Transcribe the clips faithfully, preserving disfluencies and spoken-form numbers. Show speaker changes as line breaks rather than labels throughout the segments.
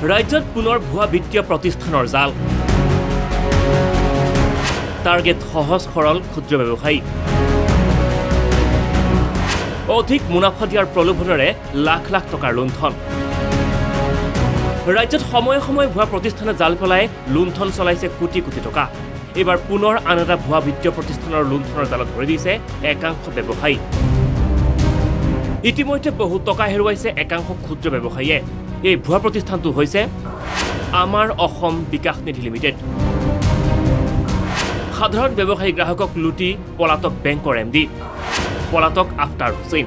ৰাজ্যত পুনৰ ভুৱা বিত্তীয় প্ৰতিষ্ঠানৰ জাল টাৰ্গেট সহজ সৰল ক্ষুদ্ৰ ব্যৱসায়ী অধিক মুনাফা দিয়াৰ প্ৰলোভনেৰে লাখ লাখ টকাৰ লুণ্ঠন ৰাজ্যত সময়ে সময়ে ভুৱা প্ৰতিষ্ঠানে জাল পেলাই লুণ্ঠন চলাইছে কোটি কোটি টকা এবাৰ পুনৰ আন এটা ভুৱা বিত্তীয় প্ৰতিষ্ঠানৰ লুণ্ঠনৰ জালত ধৰি দিছে একাংশ ব্যৱসায়ী ইতিমধ্যে বহু টকা হেৰুৱাইছে একাংশ ক্ষুদ্ৰ ব্যৱসায়ীয়ে এই ভুৱা প্ৰতিষ্ঠানটো হৈছে আমাৰ অসম বিকাশ নিধি লিমিটেড সাধাৰণ ব্যৱসায়ী গ্ৰাহকক লুটি পলাতক বেংকৰ এমডি পলাতক আফতাৰ হুছেইন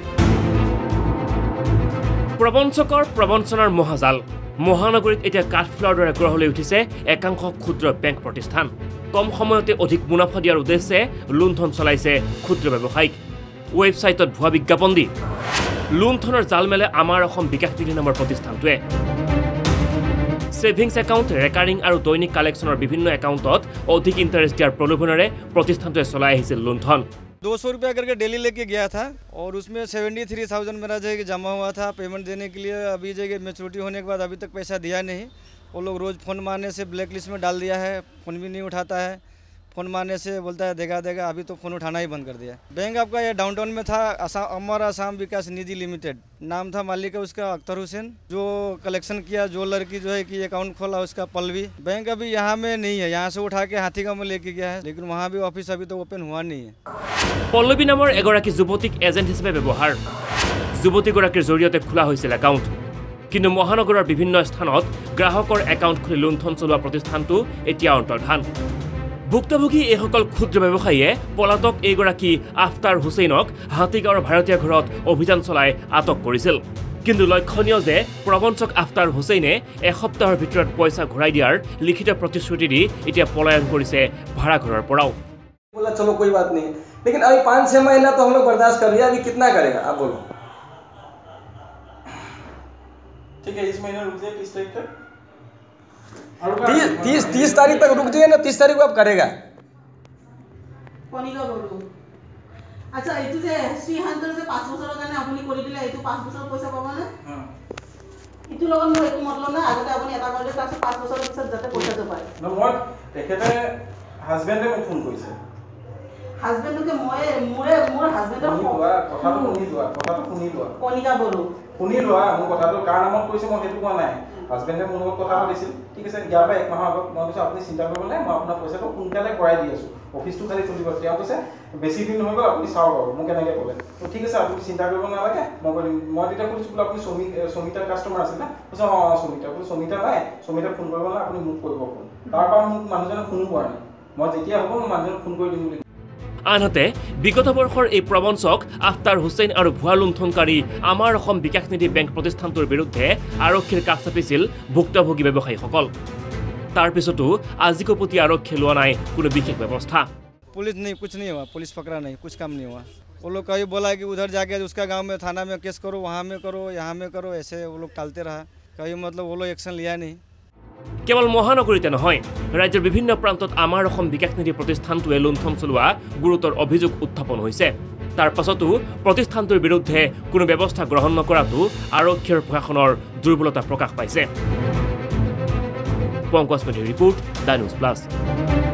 প্ৰবঞ্চকৰ প্ৰবঞ্চনাৰ মহাজাল মহানগৰীত এতিয়া কাঠফুলাৰ দৰে গ্ৰহলৈ উঠিছে একাংশ ক্ষুদ্ৰ বেংক প্ৰতিষ্ঠান কম সময়তে অধিক মুনাফা দিয়াৰ উদ্দেশ্যে লুণ্ঠন চলাইছে ক্ষুদ্ৰ ব্যৱসায়ীক ৱেবছাইটত ভুৱা বিজ্ঞাপন দি লুণ্ঠনৰ জাল মেলে আমাৰ অসম বিকাশ নিধি নামৰ প্ৰতিষ্ঠানটোৱে সেভিংছ একাউণ্ট ৰেকাৰিং আৰু দৈনিক কালেকশ্যনৰ বিভিন্ন একাউণ্টত অধিক ইণ্টাৰেষ্ট দিয়াৰ প্ৰলোভনেৰে প্ৰতিষ্ঠানটোৱে চলাই আহিছিল লুণ্ঠন
दो सौ रुपया करके डेली लेके गया था और उसमें सेवेंटी थ्री थाउजेंड मेरा जो है जमा हुआ था पेमेंट देने के लिए अभी जो है मैच्योरिटी होने के बाद अभी तक पैसा दिया नहीं वो लोग रोज़ फ़ोन मारने से ब्लैक लिस्ट में डाल दिया है फ़ोन भी नहीं उठाता है फ़ोन मारने से बोलता है देगा देगा अभी तो फ़ोन उठाना ही बंद कर दिया बैंक आपका ये डाउनटाउन में था असम अमर असम विकास निधि लिमिटेड नाम था मालिक का उसका अख्तर हुसैन जो कलेक्शन किया ज्वेलर की जो है कि अकाउंट खोला उसका पल्लवी बैंक अभी यहाँ में नहीं है यहाँ से उठा के हाथीगांव में लेके गया है लेकिन वहाँ भी ऑफिस अभी तो ओपन हुआ नहीं है
পল্লৱী নামৰ এগৰাকী যুৱতীক এজেণ্ট হিচাপে ব্যৱহাৰ যুৱতীগৰাকীৰ জৰিয়তে খোলা হৈছিল একাউণ্ট কিন্তু মহানগৰৰ বিভিন্ন স্থানত গ্ৰাহকৰ একাউণ্ট খুলি লুণ্ঠন চলোৱা প্ৰতিষ্ঠানটো এতিয়া অন্তৰ্ধান ভুক্তভোগী এইসকল ক্ষুদ্ৰ ব্যৱসায়ীয়ে পলাতক এইগৰাকী আফতাৰ হুছেইনক হাতীগাঁৱৰ ভাৰতীয় ঘৰত অভিযান চলাই আটক কৰিছিল কিন্তু লক্ষণীয় যে প্ৰবঞ্চক আফতাৰ হুছেইনে এসপ্তাহৰ ভিতৰত পইচা ঘূৰাই দিয়াৰ লিখিত প্ৰতিশ্ৰুতি দি এতিয়া পলায়ন কৰিছে ভাড়াঘৰৰ পৰাও
बोला चलो कोई बात नहीं लेकिन अभी पाँच छः महीना तो हम लोग बर्दाश्त कर रहे हैं अभी कितना करेगा आप बोलो
ठीक है इस महीने रुक जाए तीस तारीख तक
तीस तीस तीस तारीख तक रुक जाइए ना तीस तारीख को आप करेगा
আচ্ছা এইটো যে শ্ৰীহান্তৰ যে পাঁচ বছৰৰ কাৰণে আপুনি কৰি দিলে এইটো পাঁচ বছৰৰ পইচা পাব না ইটো লগত মই একো মতলব না আগতে আপুনি এটা কৰিলে তাৰপিছত পাঁচ বছৰৰ পিছত যাতে পইচাটো পায়
ন মই তেখেতে হাজবেণ্ডে মোক ফোন কৰিছে
হাজবেণ্ডকে মই মোৰে মোৰ হাজবেণ্ডৰ
কথাটো শুনি লোৱা কথাটো শুনি লোৱা
কণিকা বড়ো
শুনি লোৱা মোৰ কথাটো কাৰ নামত কৈছে মই সেইটো কোৱা নাই হাজবেণ্ডে মোৰ লগত কথা পাতিছিল ঠিক আছে ইয়াৰ পৰা এক মাহৰ আগত মই কৈছোঁ আপুনি চিন্তা কৰিব নাই মই আপোনাৰ পইচাটো সোনকালে কৰাই দি আছোঁ অফিচটো খালি খুলিব তেওঁ কৈছে বেছি দিন হৈ গ'ল আপুনি চাওক আৰু মোক এনেকৈ ক'লে তো ঠিক আছে আপুনি চিন্তা কৰিব নালাগে মই কৰিম মই তেতিয়া কৈছোঁ বোলে আপুনি চমি চমিতাৰ কাষ্টমাৰ আছিল না কৈছে অঁ চমিতা বোলো চমিতা নাই চমিতাক ফোন কৰিব নালাগে আপুনি মোক কৰিব ফোন তাৰপৰা মোক মানুহজনে ফোনো কৰা নাই মই যেতিয়া হ'ব মই মানুহজনক ফোন কৰি দিম বুলি
আনহাতে বিগত বৰ্ষৰ এই প্ৰবঞ্চক আফতাৰ হুছেইন আৰু ভুৱা লুণ্ঠনকাৰী আমাৰ অসম বিকাশ নিধি বেংক প্ৰতিষ্ঠানটোৰ বিৰুদ্ধে আৰক্ষীৰ কাষ চাপিছিল ভুক্তভোগী ব্যৱসায়ীসকল তাৰ পিছতো আজিকো প্ৰতি আৰক্ষীয়ে লোৱা নাই কোনো বিশেষ ব্যৱস্থা
पुलिस नहीं कुछ नहीं हुआ पुलिस पकड़ा नहीं कुछ काम नहीं हुआ वो लोग कहीं बोला कि उधर जाके उसका गांव में थाना में केस करो वहाँ में करो यहाँ में करो ऐसे वो लोग टालते रहा कहीं मतलब वो लोग एक्शन लिया नहीं
কেৱল মহানগৰীতে নহয় ৰাজ্যৰ বিভিন্ন প্ৰান্তত আমাৰ অসম বিকাশ নিধি প্ৰতিষ্ঠানটোৱে লুণ্ঠন চলোৱা গুৰুতৰ অভিযোগ উত্থাপন হৈছে তাৰ পাছতো প্ৰতিষ্ঠানটোৰ বিৰুদ্ধে কোনো ব্যৱস্থা গ্ৰহণ নকৰাটো আৰক্ষী আৰু প্ৰশাসনৰ দুৰ্বলতা প্ৰকাশ পাইছে পংকজ মেধিৰ ৰিপৰ্ট দ্য নিউজ প্লাছ।